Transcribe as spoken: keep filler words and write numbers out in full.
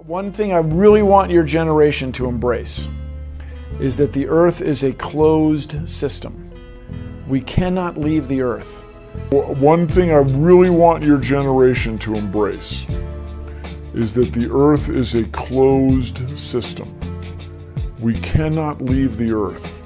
One thing I really want your generation to embrace is that the earth is a closed system. We cannot leave the earth. One thing I really want your generation to embrace is that the earth is a closed system. We cannot leave the earth.